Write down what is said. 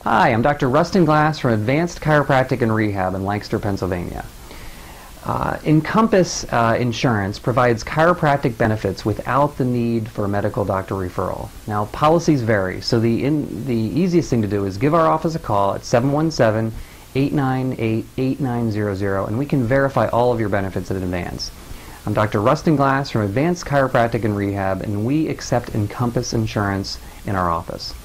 Hi, I'm Dr. Rustin from Advanced Chiropractic and Rehab in Lancaster, Pennsylvania. Encompass insurance provides chiropractic benefits without the need for a medical doctor referral. Now, policies vary, so the easiest thing to do is give our office a call at 717-898-8900, and we can verify all of your benefits in advance. I'm Dr. Rustin from Advanced Chiropractic and Rehab, and we accept Encompass insurance in our office.